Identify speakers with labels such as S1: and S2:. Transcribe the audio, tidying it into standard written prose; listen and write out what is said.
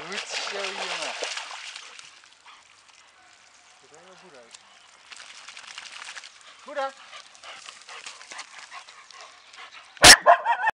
S1: Goed zo, jongen. Ziet er heel goed uit. Moeder!